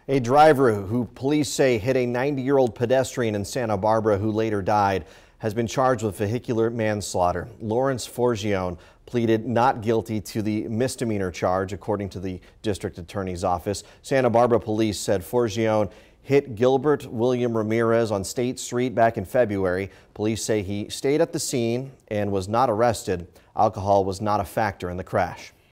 A driver who police say hit a 90-year-old pedestrian in Santa Barbara who later died has been charged with vehicular manslaughter. Lawrence Forgione pleaded not guilty to the misdemeanor charge, according to the district attorney's office. Santa Barbara police said Forgione hit Gilbert William Ramirez on State Street back in February. Police say he stayed at the scene and was not arrested. Alcohol was not a factor in the crash.